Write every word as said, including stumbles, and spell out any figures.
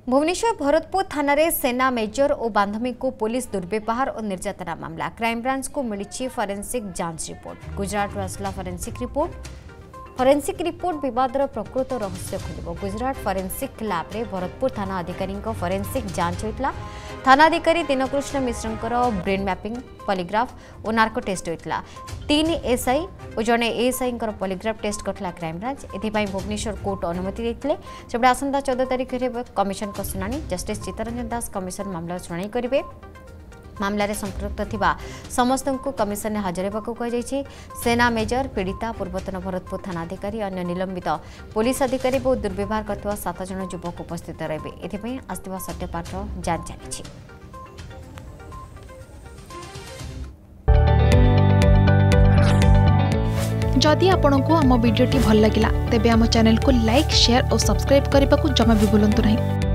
भुवनेश्वर भरतपुर थाना रे सेना मेजर और बांधवी को पुलिस दुर्व्यवहार और निर्यातना मामला क्राइमब्रांच को मिली फॉरेंसिक जांच रिपोर्ट। गुजरात आसला फॉरेंसिक रिपोर्ट फॉरेंसिक रिपोर्ट विवादर प्रकृत रहस्य खोल। गुजरात फॉरेंसिक लैब रे भरतपुर थाना अधिकारी फॉरेंसिक जांच होता। थाना अधिकारी दीनकृष्ण मिश्रंकर ब्रेन मैपिंग पॉलीग्राफ और नार्को टेस्ट होता। तीन एसआई और जड़े एएसआई पॉलीग्राफ टेस्ट करथिला क्राइमब्रांच। एथिपाई भुवनेश्वर कोर्ट अनुमति देते। सेपटे आसंता चौदह तारिख में कमिशन का शुणाणी जस्टिस चित्तरंजन दास कमिशन मामला शुणाणी करेंगे। मामलें संपृक्त थिबा समस्त को कमिशन ने हाजर होगा कहुई। सेना मेजर पीड़िता पूर्वतन भरतपुर थाना अधिकारी अन्य निलंबित पुलिस अधिकारी और दुर्व्यवहार करथिबा सात जन युवक उपस्थित रहे। एथिपाई आसथिबा सत्यपाठ जांच चली। जदि आपंक आम भिडी भल लगा तेब आम चैनल को लाइक शेयर और सब्सक्राइब करने को जमा भी भूलु नहीं।